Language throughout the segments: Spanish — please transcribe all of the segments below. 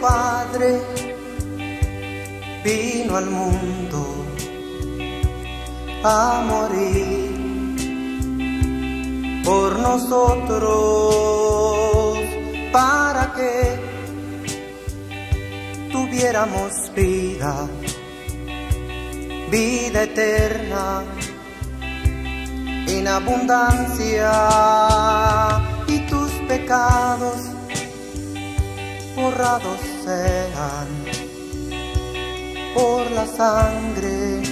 Padre vino al mundo a morir por nosotros, para que tuviéramos vida, vida eterna en abundancia, y tus pecados borrados sean por la sangre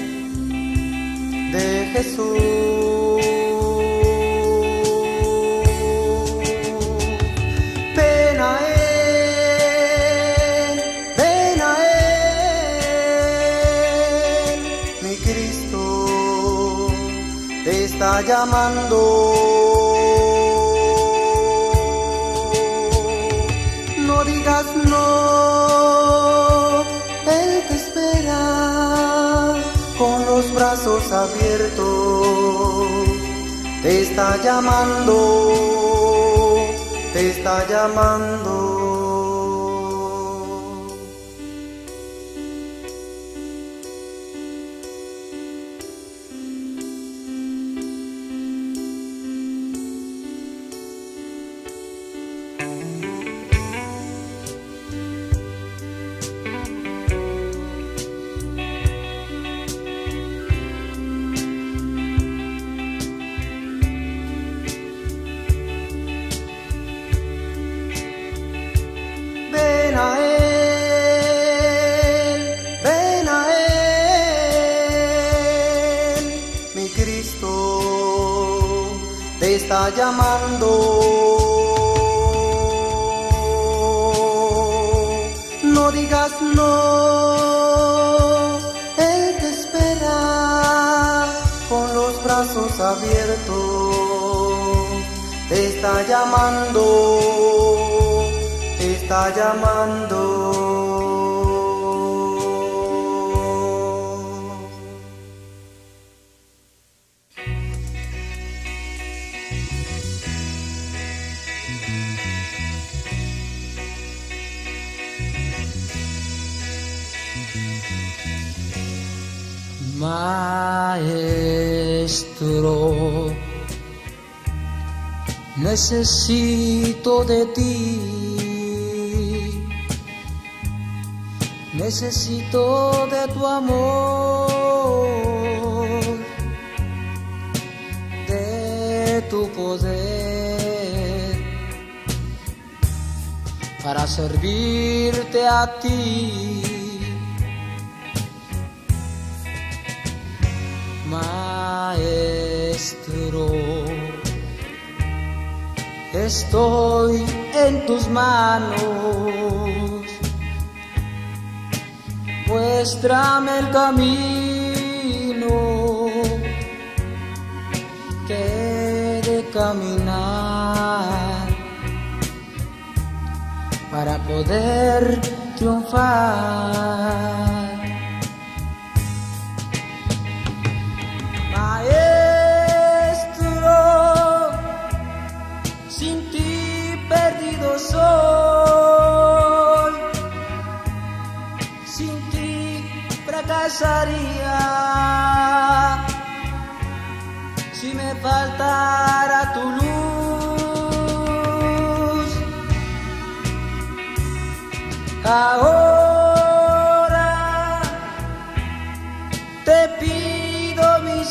de Jesús. Ven a Él, ven a Él, mi Cristo te está llamando. No digas no, Él te espera con los brazos abiertos. Te está llamando, te está llamando. Ven a Él, mi Cristo te está llamando. No digas no, Él te espera con los brazos abiertos. Te está llamando, te está llamando. Maestro, necesito de ti, necesito de tu amor, de tu poder, para servirte a ti. Maestro, estoy en tus manos, muéstrame el camino que he de caminar para poder triunfar. Maestro, sin ti perdido soy, sin ti fracasaría, si me faltara tu luz. Ahora te pido, mi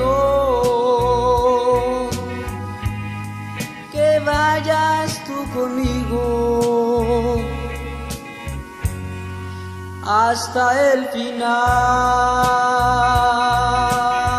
Señor, que vayas tú conmigo hasta el final.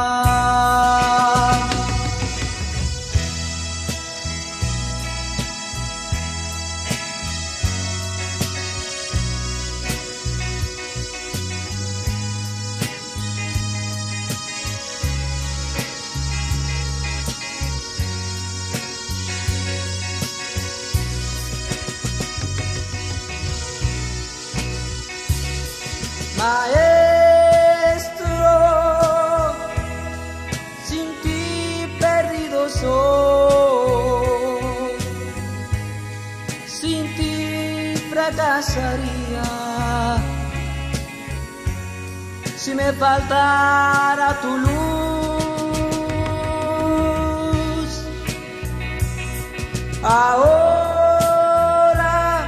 Maestro, sin ti perdido soy, sin ti fracasé. pasaría si me faltara tu luz? Ahora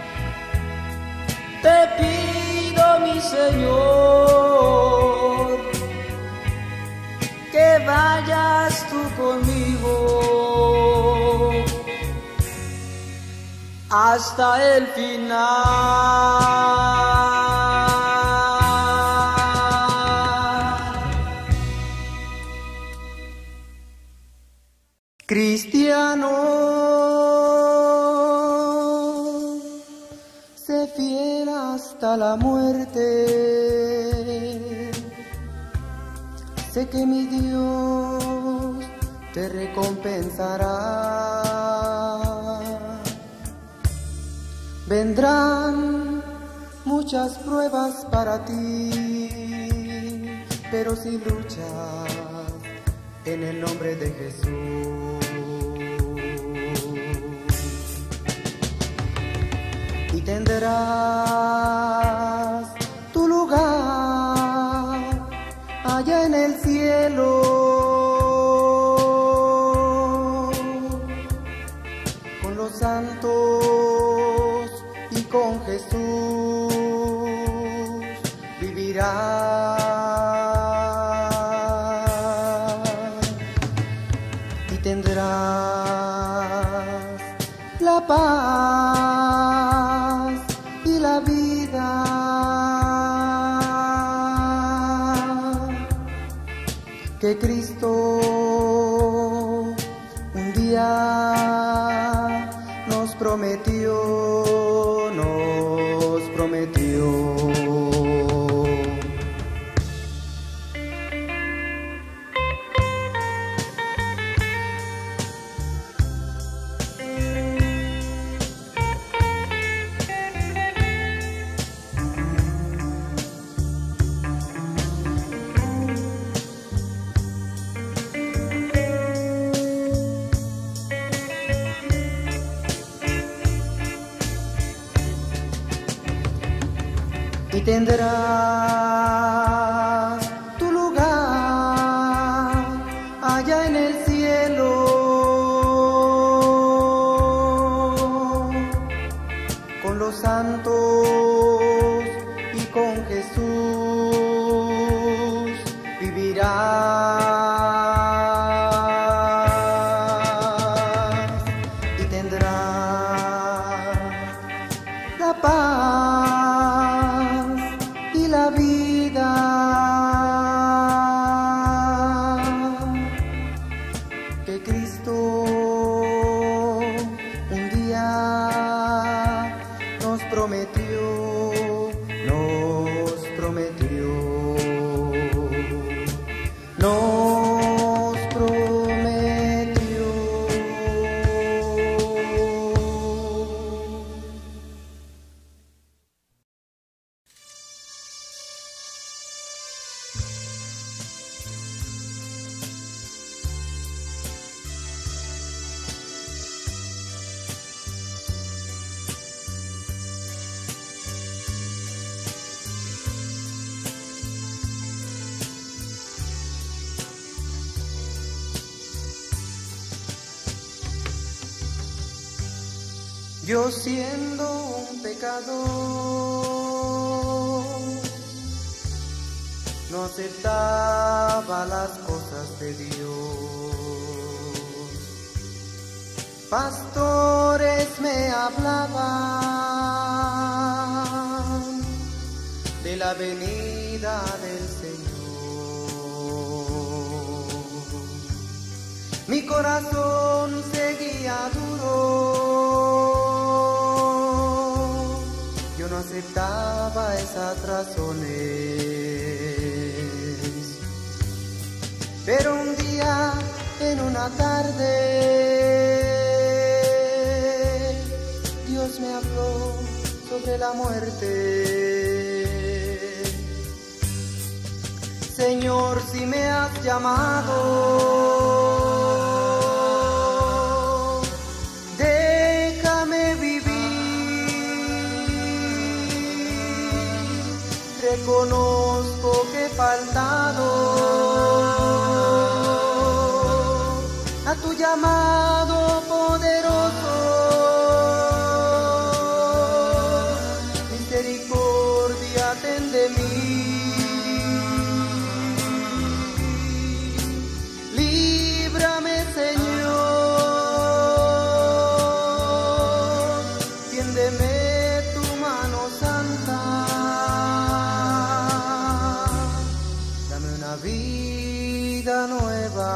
te pido, mi Señor, que vayas tú conmigo hasta el final. Cristiano, sé fiel hasta la muerte. Sé que mi Dios te recompensará. Vendrán muchas pruebas para ti, pero si luchas en el nombre de Jesús, y tendrás tu lugar allá en el cielo con los santos y con Jesús vivirás. Tendrás la paz y la vida que Cristo un día nos prometió, nos prometió. Y tendrás tu lugar allá en el cielo con los santos y con Jesús vivirás. Y tendrás la paz y la vida que Cristo un día nos prometió, nos prometió, nos prometió. Yo siendo un pecador, no aceptaba las cosas de Dios. Pastores me hablaban de la venida del Señor. Mi corazón seguía duro, yo no aceptaba esas razones. Pero un día, en una tarde, Dios me habló sobre la muerte. Señor, si me has llamado, déjame vivir reconozco que he faltado a tu llamado poderoso. Misericordia, ten de mí. Líbrame, Señor, tiéndeme tu mano santa. Dame una vida nueva.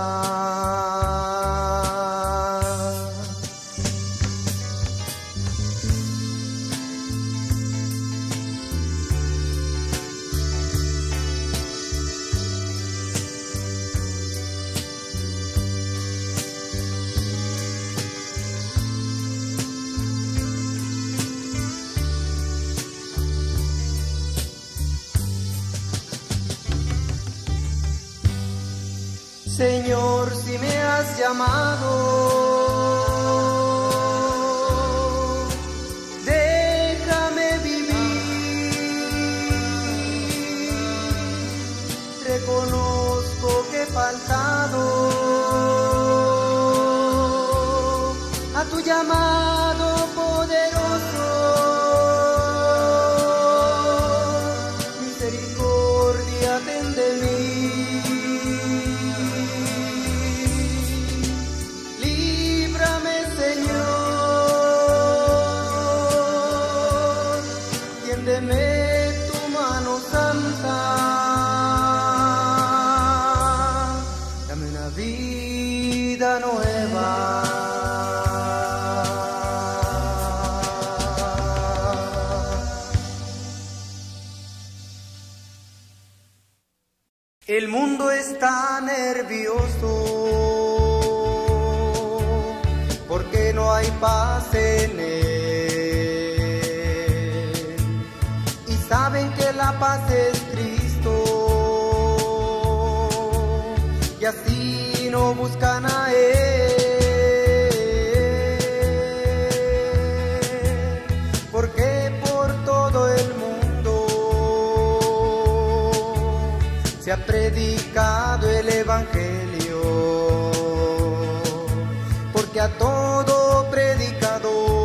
Señor, si me has llamado, déjame vivir. Reconozco que he faltado a tu llamado poderoso. Misericordia, ten de mí. Tiéndeme tu mano santa, dame una vida nueva. El mundo está nervioso porque no hay paz en él. Saben que la paz es Cristo y así no buscan a Él, porque por todo el mundo se ha predicado el Evangelio, porque a todo predicador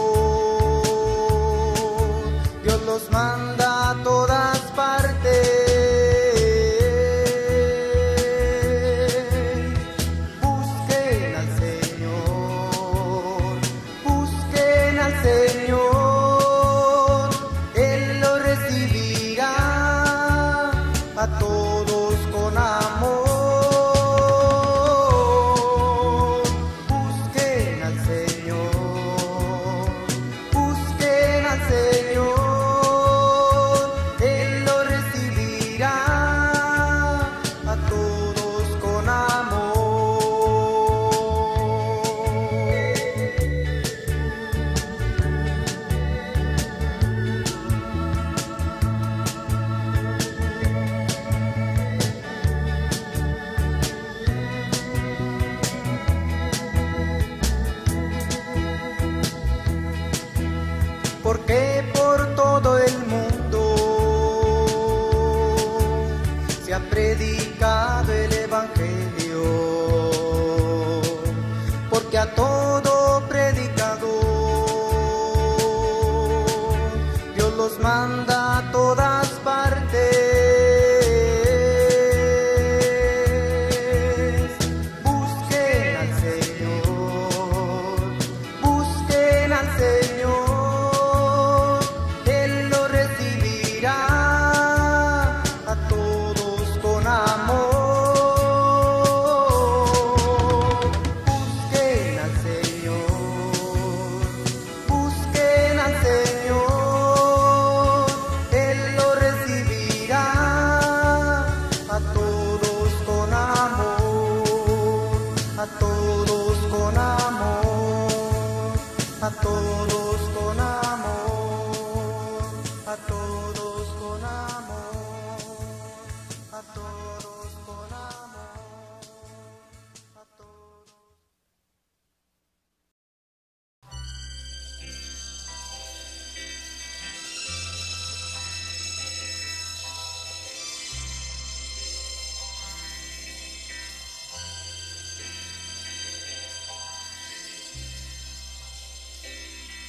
Dios los manda a todas partes. Busquen al Señor, busquen al Señor, Él lo recibirá a todos con amor. Busquen al Señor, busquen al Señor. Porque por todo el mundo se ha predicado el Evangelio, porque a todo predicador Dios los manda a todas partes. Busquen al Señor, busquen al Señor. Señor, Él lo recibe.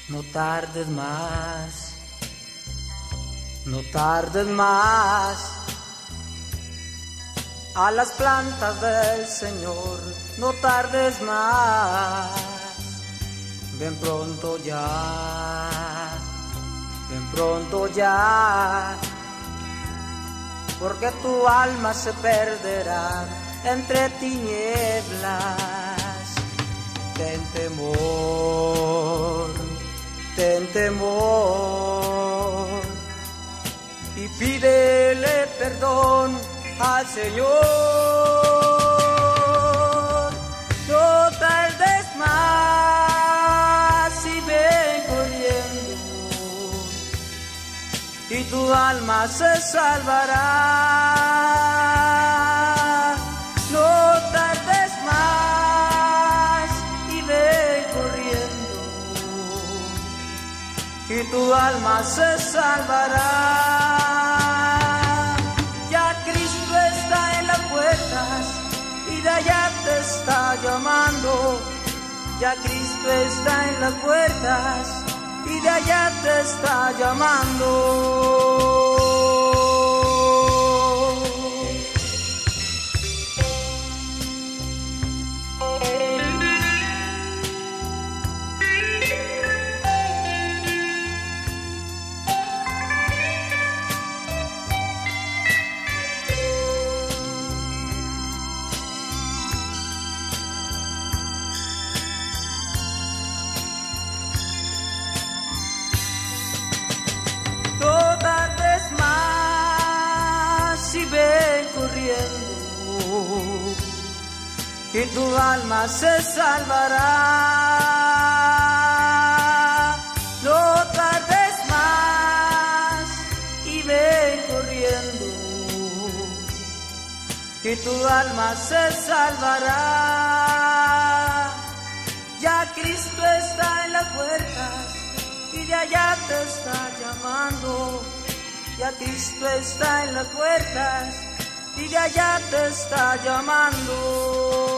No tardes más, no tardes más. A las plantas del Señor, no tardes más. Ven pronto ya, ven pronto ya, porque tu alma se perderá entre tinieblas. Ten temor, ten temor, y pídele perdón al Señor. No tardes más y ven corriendo, y tu alma se salvará. No tardes más y ven corriendo, y tu alma se salvará. Ya Cristo está en las puertas y de allá te está llamando. Ya Cristo está en las puertas y de allá te está llamando. Y tu alma se salvará. No tardes más y ven corriendo, y tu alma se salvará. Ya Cristo está en las puertas y de allá te está llamando. Ya Cristo está en las puertas y de allá te está llamando.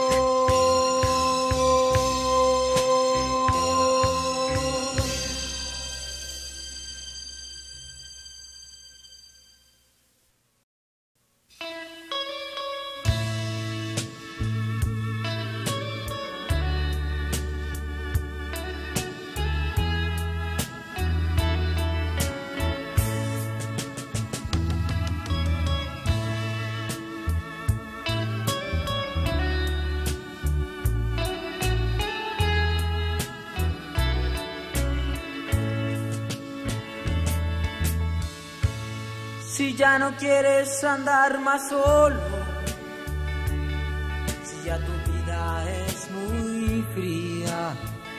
Si ya no quieres andar más solo, si ya tu vida es muy fría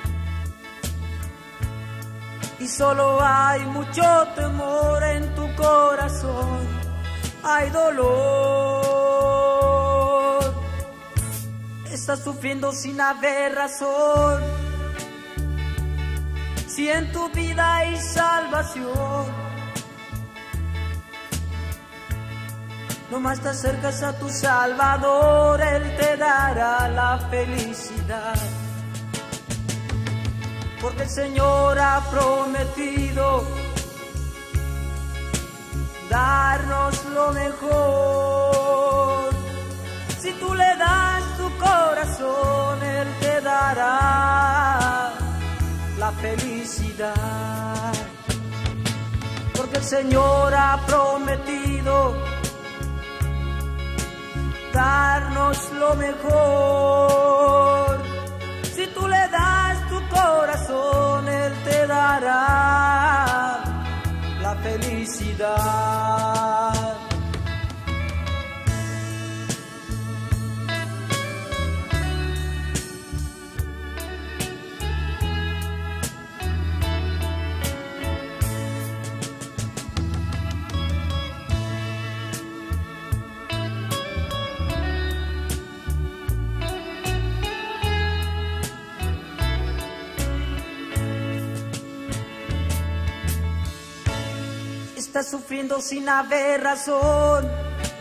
y solo hay mucho temor en tu corazón, hay dolor, estás sufriendo sin haber razón. Si en tu vida hay salvación, nomás te acercas a tu Salvador, Él te dará la felicidad. Porque el Señor ha prometido darnos lo mejor. Si tú le das tu corazón, Él te dará la felicidad. Porque el Señor ha prometido darnos lo mejor. Si tú le das tu corazón, Él te dará la felicidad. Estás sufriendo sin haber razón.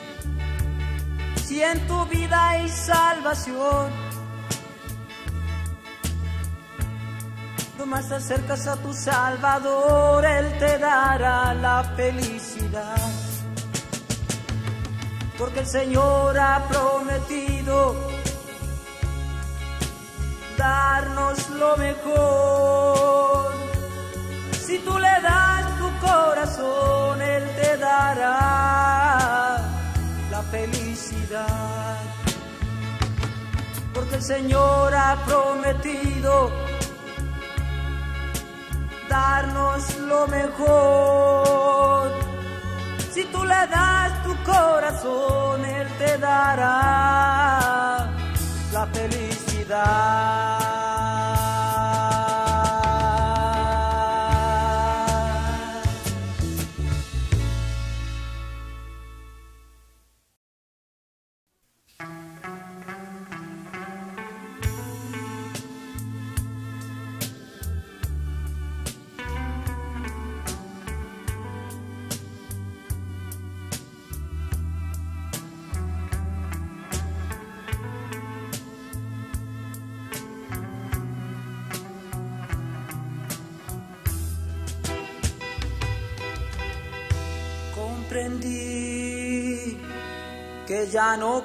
Si en tu vida hay salvación, más te acercas a tu Salvador, Él te dará la felicidad. Porque el Señor ha prometido darnos lo mejor. Si tú le das tu corazón, Él te dará la felicidad. Porque el Señor ha prometido darnos lo mejor. Si tú le das tu corazón, Él te dará la felicidad. Comprendí que ya no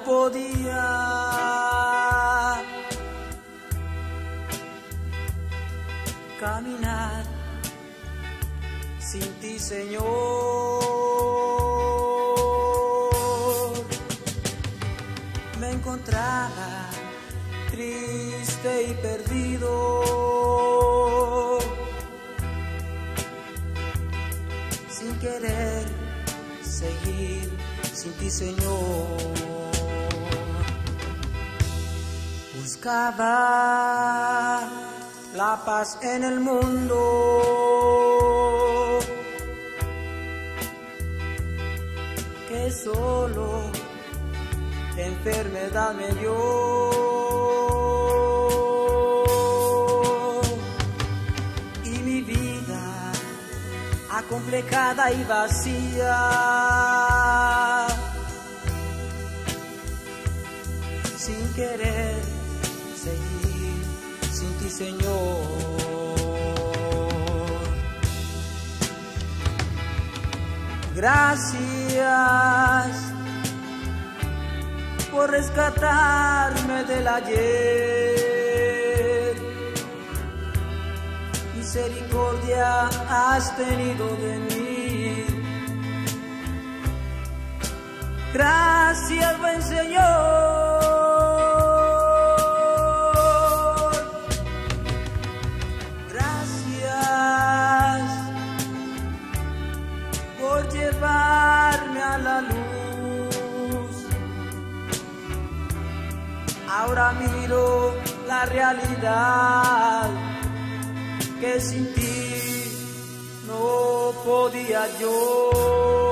podía caminar sin ti, Señor. Me encontraba triste y perdido, sin querer seguir sin ti, Señor. Buscaba la paz en el mundo, que solo enfermedad me dio. Y mi vida acomplejada y vacía, sin querer seguir sin ti, Señor. Gracias por rescatarme del ayer. Misericordia has tenido de mí. Gracias, buen Señor. Gracias por llevarme a la luz. Ahora miro la realidad, que sin ti no podía yo.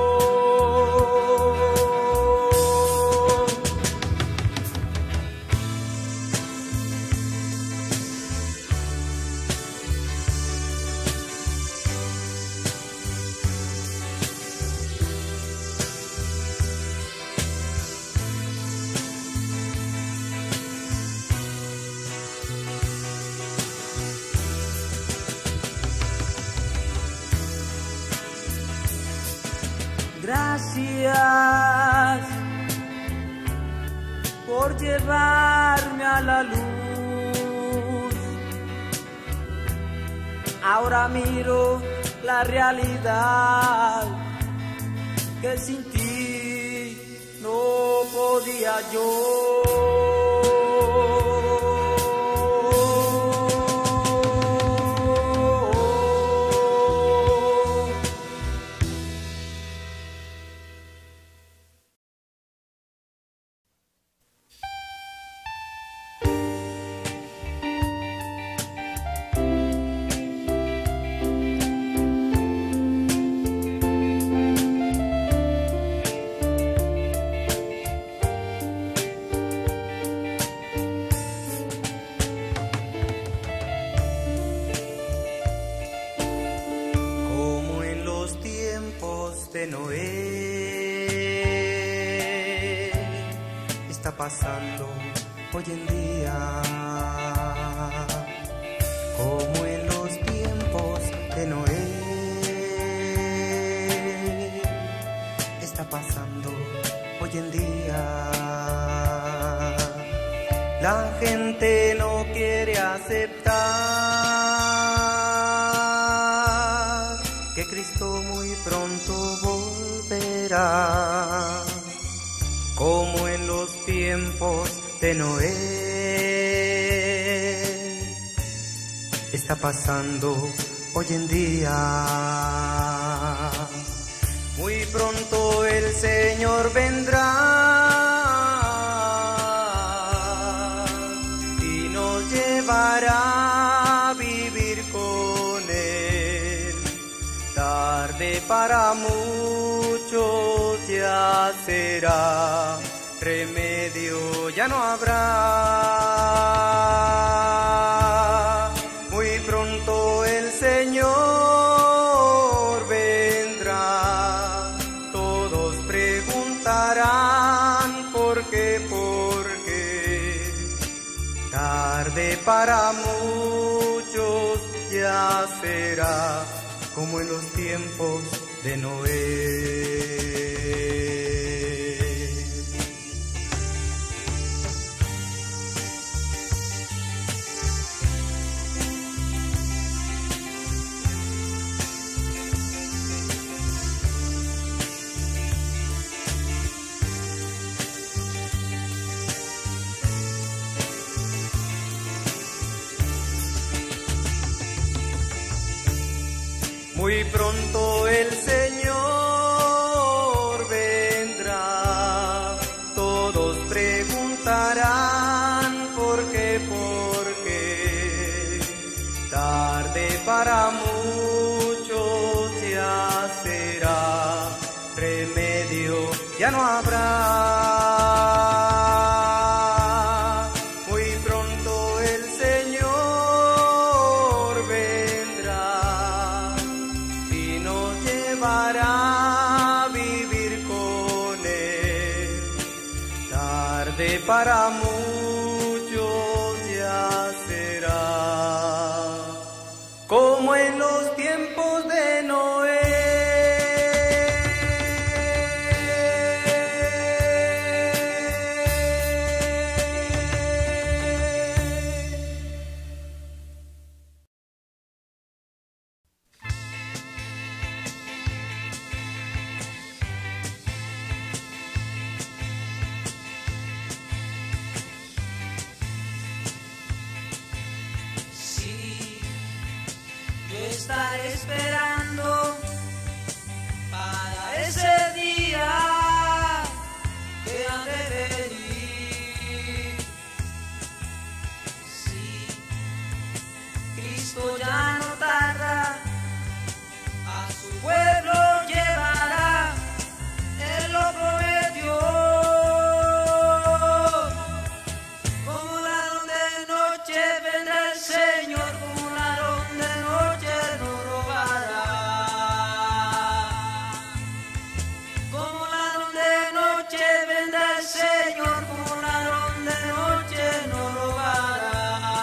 Gracias por llevarme a la luz. Ahora miro la realidad, que sin ti no podía yo. De Noé está pasando hoy en día, como en los pasando hoy en día. La gente no quiere aceptar que Cristo muy pronto volverá, como en los tiempos de Noé. Está pasando hoy en día. Muy pronto el Señor vendrá y nos llevará a vivir con Él. Tarde para muchos ya será, remedio ya no habrá. Muy pronto el Señor vendrá, todos preguntarán por qué, tarde para muchos ya será, como en los tiempos de Noé. Muy pronto el Señor vendrá, todos preguntarán por qué, tarde para muchos ya será, remedio ya no habrá. Muy pronto el Señor vendrá y nos llevará a vivir con Él. Tarde para muchos ya será, como en los tiempos de Noé. Estaré esperando para ese día que ha de venir. Sí, Cristo ya no tarda, a su pueblo llevará, Él lo prometió. Como ladrón de noche vendrá el Señor, como ladrón de noche no robará. Como ladrón de noche vendrá el Señor, como ladrón de noche no robará.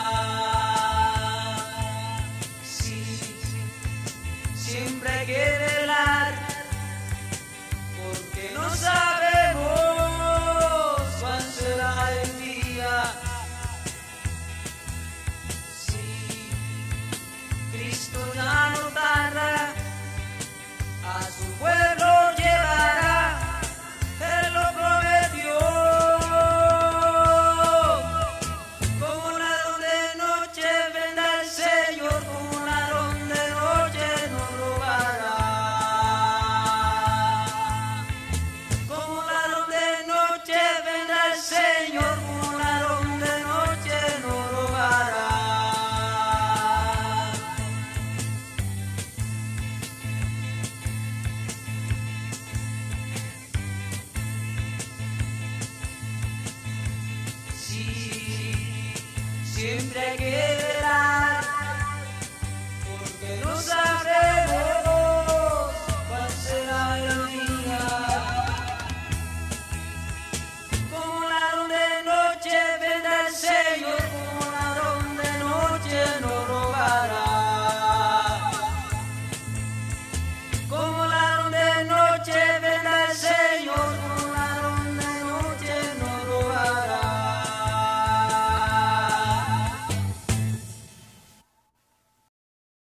Sí, siempre hay que velar, porque no sabemos cuál será el día. Cristo ya no tarda, a su pueblo llevará, Él lo prometió. Como ladrón de noche vendrá el Señor, como ladrón de noche no robará. Como ladrón de noche vendrá el Señor, como ladrón de noche no robará. Siempre hay que